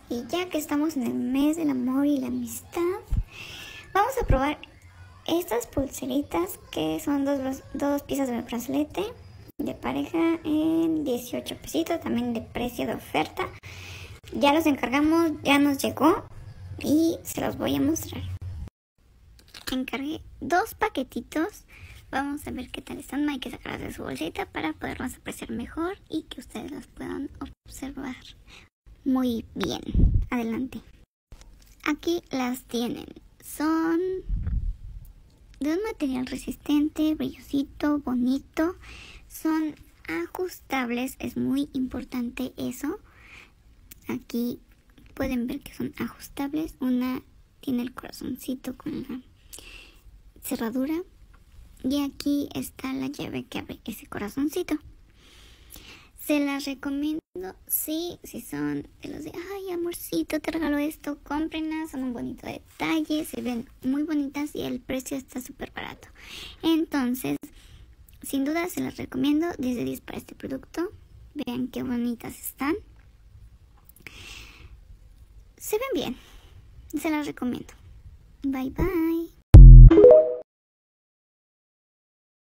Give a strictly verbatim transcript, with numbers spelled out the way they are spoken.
Y ya que estamos en el mes del amor y la amistad, vamos a probar estas pulseritas que son dos, dos piezas de brazalete de pareja en dieciocho pesitos, también de precio de oferta. Ya los encargamos, ya nos llegó y se los voy a mostrar. Encargué dos paquetitos. Vamos a ver qué tal están. Hay que sacarlas de su bolsita para poderlas apreciar mejor y que ustedes las puedan observar muy bien. Adelante. Aquí las tienen. Son de un material resistente, brillosito, bonito. Son ajustables, es muy importante eso. Aquí pueden ver que son ajustables. Una tiene el corazoncito con una cerradura. Y aquí está la llave que abre ese corazoncito. Se las recomiendo, sí, si son de los de, ay, amorcito, te regalo esto, cómprenlas, son un bonito detalle, se ven muy bonitas y el precio está súper barato. Entonces, sin duda se las recomiendo, diez de diez para este producto. Vean qué bonitas están. Se ven bien, se las recomiendo. Bye, bye.